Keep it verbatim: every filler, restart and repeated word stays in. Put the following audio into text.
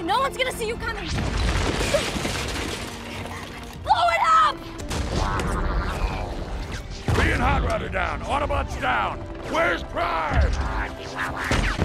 No one's gonna see you coming. Blow it up! Me and Hot Rodder down. Autobots down. Where's Prime?